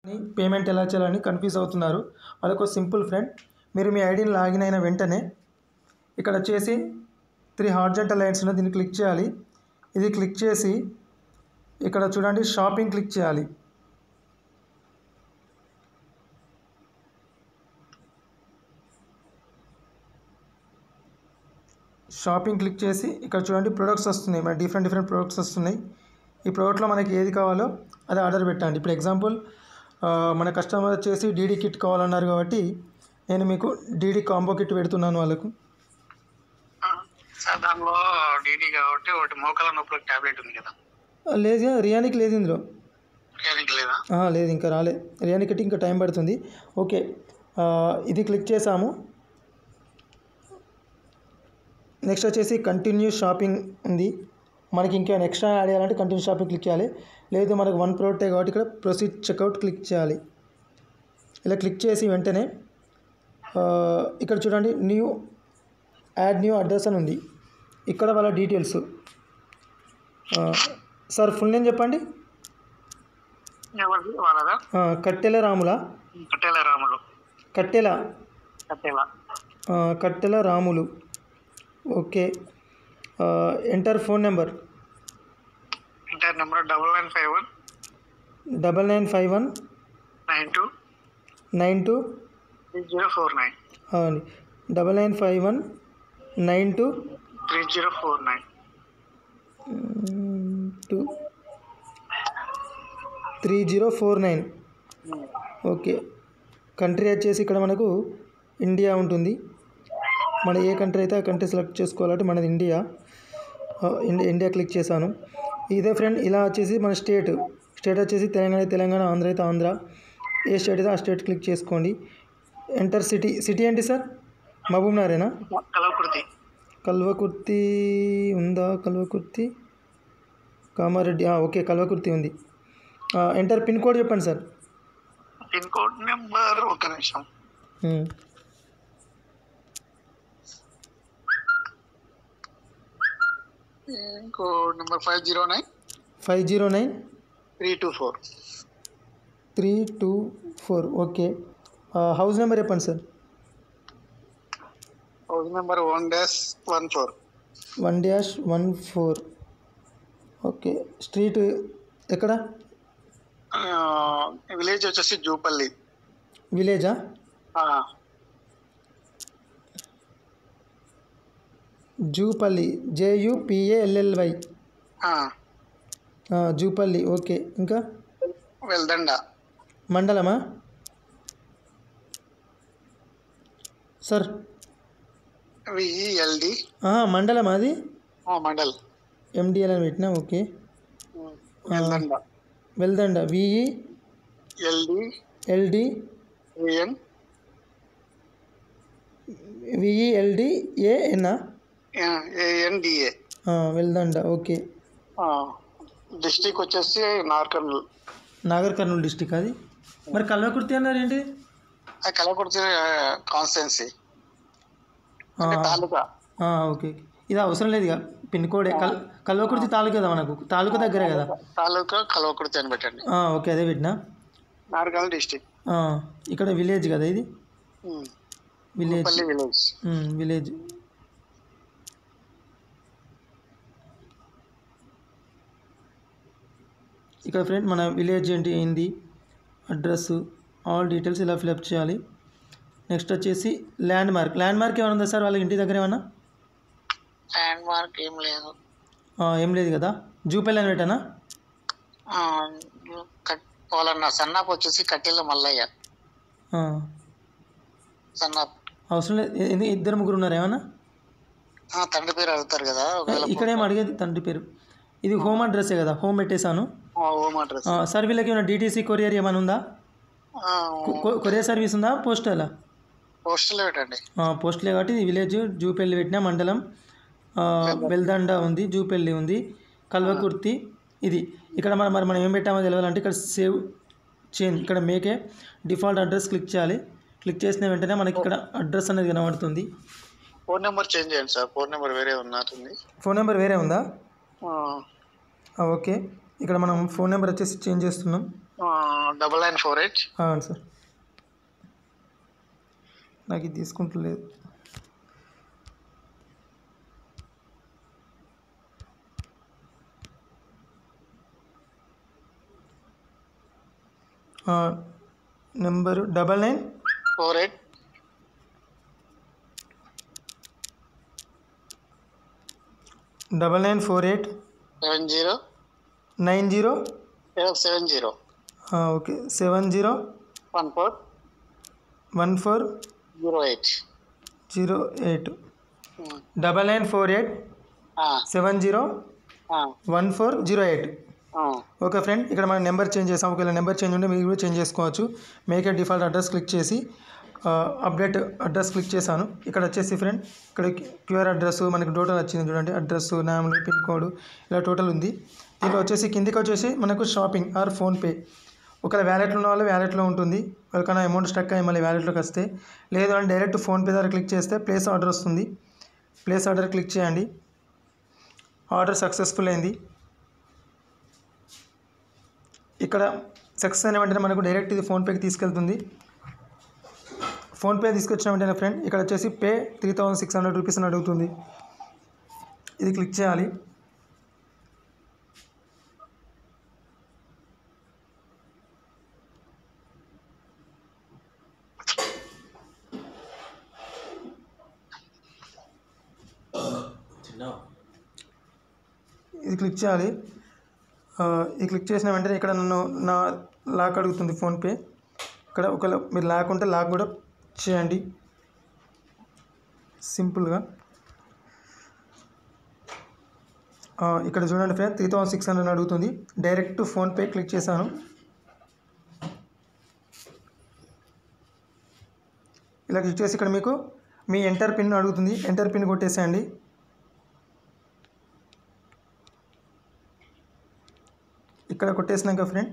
Payment ఎలా చేయాలని confuse అవుతున్నారు. వాళ్ళకు సింపుల్ ఫ్రెండ్, మీరు మీ ఐడిని లాగిన్ అయిన వెంటనే ఇక్కడ వచ్చేసి 3 హారిజాంటల్ లైన్స్ ఉన్నాయి, దీన్ని క్లిక్ చేయాలి. ఇది క్లిక్ చేసి ఇక్కడ చూడండి షాపింగ్ క్లిక్ చేయాలి. షాపింగ్ క్లిక్ చేసి ఇక్కడ చూడండి ప్రొడక్ట్స్ వస్తున్నాయి, మన డిఫరెంట్ ప్రొడక్ట్స్ వస్తున్నాయి. ఈ ప్రోడక్ట్లో మనకి ఏది కావాలో అది ఆర్డర్ పెట్టండి. ఇప్పుడు ఎగ్జాంపుల్ మన కస్టమర్ వచ్చేసి డీడీ కిట్ కావాలన్నారు కాబట్టి నేను మీకు డీడీ కాంబో కిట్ పెడుతున్నాను వాళ్ళకు. సార్ దానిలో డీడీ కాబట్టి ఒకటి మోకాల నొప్పులకు టాబ్లెట్ ఉంది కదా? లేదు, రియానికి లేదు ఇందులో. రియానికి లేదా? లేదు, ఇంకా రాలే. రియానికి ఇంకా టైం పడుతుంది. ఓకే, ఇది క్లిక్ చేసాము. నెక్స్ట్ వచ్చేసి కంటిన్యూ షాపింగ్ ఉంది. మనకి ఇంకా ఎక్స్ట్రా యాడ్ చేయాలంటే కంటిన్యూ షాపింగ్ క్లిక్ చేయాలి. లేదు మనకు 1 ప్రోడక్టే కాబట్టి ఇక్కడ ప్రొసీడ్ చెక్అవుట్ క్లిక్ చేయాలి. ఇలా క్లిక్ చేసి వెంటనే ఇక్కడ చూడండి యాడ్ న్యూ అడ్రస్ అని ఉంది. ఇక్కడ వాళ్ళ డీటెయిల్స్. సార్ ఫుల్ నేమ్ చెప్పండి. కట్టెల రాములా? Kattela Ramulu. Okay, enter phone number. 9951 92 3049. 9951 92 3049. Okay, country వచ్చేసి ఇక్కడ మనకు ఇండియా ఉంటుంది. మన ఏ కంట్రీ అయితే ఆ కంట్రీ సెలెక్ట్ చేసుకోవాలంటే మనది ఇండియా. ఇండియా క్లిక్ చేశాను. ఇదే ఫ్రెండ్, ఇలా వచ్చేసి మన స్టేట్ వచ్చేసి తెలంగాణ, ఆంధ్ర అయితే ఆంధ్ర, ఏ స్టేట్ అయితే ఆ స్టేట్ క్లిక్ చేసుకోండి. ఎంటర్ సిటీ ఏంటి సార్? మహబూబ్ నగరేనా? కల్వకుర్తి ఉందా? కల్వకుర్తి, కామారెడ్డి. ఓకే, కల్వకుర్తి ఉంది. ఎంటర్ పిన్ కోడ్ చెప్పండి సార్. పిన్ కోడ్ నెంబర్ ఒక నిమిషం. Code number 509 324. Okay, house number చెప్పండి sir. House number 1-14. Okay, street ఎక్కడ? విలేజ్ వచ్చేసి జూపల్లి. విలేజా? జూపల్లి, JUPALLY. జూపల్లి. ఓకే, ఇంకా వెల్దండ మండలమా సార్? VELD మండలమా అది? మండల్. MDL అని పెట్టినా. Okay, Veldanda VELD Veldanda. Okay, district వచ్చేసి నాగర్ కర్నూలు డిస్ట్రిక్ట్. అది మరి కల్వకుర్తి అన్నారు ఏంటి? కల్వకుర్తి కాన్స్టిట్యున్సీ తాలూకా. ఓకే, ఇది అవసరం లేదు ఇక పిన్ కోడ్. కల్వకుర్తి తాలూకా కదా, మనకు తాలూకా దగ్గరే కదా. తాలూకా కల్వకుర్తి అని పెట్టండి. ఓకే, అదే పెట్టినా. నాగర్ డిస్ట్రిక్ట్. ఇక్కడ విలేజ్ కదా ఇది? విలేజ్. ఇక్కడ ఫ్రెండ్ మన విలేజ్ ఏంటి, అడ్రస్, ఆల్ డీటెయిల్స్ ఇలా ఫిలప్ చేయాలి. నెక్స్ట్ వచ్చేసి ల్యాండ్ మార్క్ ఏమైనా ఉందా సార్ వాళ్ళ ఇంటి దగ్గర? ఏమన్నా ల్యాండ్ మార్క్ ఏం లేదు కదా. జూపల్లి అని పెట్టానా? సన్నాప్ వచ్చేసి కట్టెల మల్లయ్య. సన్నాప్ అవసరం లేదు. 2-3 ఉన్నారు ఏమన్నా? తండ్రి పేరు అడుగుతారు కదా. ఇక్కడ ఏం అడిగేది తండ్రి పేరు. ఇది హోమ్ అడ్రస్సే కదా, హోమ్ పెట్టేశాను. సార్ వీళ్ళకి ఏమైనా DTC కొరియర్ ఏమైనా ఉందా? కొరియర్ సర్వీస్ ఉందా? పోస్టల్ పెట్టండి. పోస్టలే కాబట్టి విలేజ్ జూపల్లి పెట్టిన, మండలం వెల్దండ ఉంది, జూపల్లి ఉంది, కల్వకుర్తి. ఇది ఇక్కడ మనం ఏం పెట్టామో తెలియాలంటే ఇక్కడ సేవ్ చేంజ్, ఇక్కడ మేకే డిఫాల్ట్ అడ్రస్ క్లిక్ చేయాలి. క్లిక్ చేసిన వెంటనే మనకి ఇక్కడ అడ్రస్ అనేది కనబడుతుంది. ఫోన్ నెంబర్ చేంజ్ చేయండి సార్. ఫోన్ నెంబర్ వేరే ఉన్నట్టుంది. ఫోన్ నెంబర్ వేరే ఉందా? ఓకే, ఇక్కడ మనం ఫోన్ నెంబర్ వచ్చేసి చేంజ్ చేస్తున్నాం. 9948 అవును సార్, నాకు ఇది తీసుకుంటలేదు. Number 48 9948 70 90 70 okay 70 14 14 08. 08 9948 70 1408. ఓకే ఫ్రెండ్, ఇక్కడ మనం నెంబర్ చేంజ్ చేసాం. ఒకవేళ నెంబర్ చేంజ్ ఉంటే మీరు కూడా చేంజ్ చేసుకోవచ్చు. Make a default address click చేసి అప్డేట్ అడ్రస్ క్లిక్ చేశాను. ఇక్కడ వచ్చేసి ఫ్రెండ్, ఇక్కడ క్యూఆర్ అడ్రస్ మనకు టోటల్ వచ్చింది చూడండి. అడ్రస్, నేమ్, పిన్ కోడ్ ఇలా టోటల్ ఉంది. దీంట్లో వచ్చేసి కిందికి వచ్చేసి మనకు షాపింగ్ ఆర్ ఫోన్పే. ఒకవేళ వ్యాలెట్లో ఉన్న వాళ్ళు వ్యాలెట్లో ఉంటుంది. ఎవరికైనా అమౌంట్ స్టక్ అయ్యి మళ్ళీ వ్యాలెట్లోకి వస్తే, లేదు అని డైరెక్ట్ ఫోన్పే ద్వారా క్లిక్ చేస్తే ప్లేస్ ఆర్డర్ వస్తుంది. ప్లేస్ ఆర్డర్ క్లిక్ చేయండి. ఆర్డర్ సక్సెస్ఫుల్ అయింది. ఇక్కడ సక్సెస్ అయిన వెంటనే మనకు డైరెక్ట్ ఇది ఫోన్పేకి తీసుకెళ్తుంది. ఫోన్పే తీసుకొచ్చిన వెంటనే ఫ్రెండ్, ఇక్కడ వచ్చేసి పే 3600 రూపీస్ అని అడుగుతుంది. ఇది క్లిక్ చేయాలి. ఇది క్లిక్ చేయాలి. ఇది క్లిక్ చేసిన వెంటనే ఇక్కడ నా లాక్ అడుగుతుంది ఫోన్పే. ఇక్కడ ఒకవేళ మీరు లాక్ ఉంటే లాక్ కూడా చేయండి సింపుల్గా. ఇక్కడ చూడండి ఫ్రెండ్, 3600 అడుగుతుంది. డైరెక్ట్ ఫోన్పే క్లిక్ చేశాను. ఇలా క్లిక్ చేసి ఇక్కడ మీకు మీ ఎంటర్ పిన్ అడుగుతుంది. ఎంటర్ పిన్ కొట్టేసేయండి. ఇక్కడ కొట్టేసినాక ఫ్రెండ్,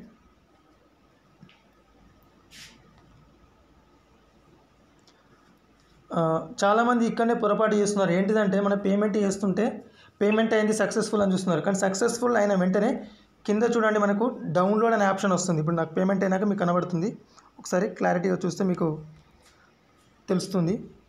చాలామంది ఇక్కడనే పొరపాటు చేస్తున్నారు. ఏంటిదంటే మన పేమెంట్ చేస్తుంటే పేమెంట్ అయింది సక్సెస్ఫుల్ అని చూస్తున్నారు. కానీ సక్సెస్ఫుల్ అయిన వెంటనే కింద చూడండి మనకు డౌన్లోడ్ అనే ఆప్షన్ వస్తుంది. ఇప్పుడు నాకు పేమెంట్ అయినాక మీకు కనబడుతుంది. ఒకసారి క్లారిటీగా చూస్తే మీకు తెలుస్తుంది.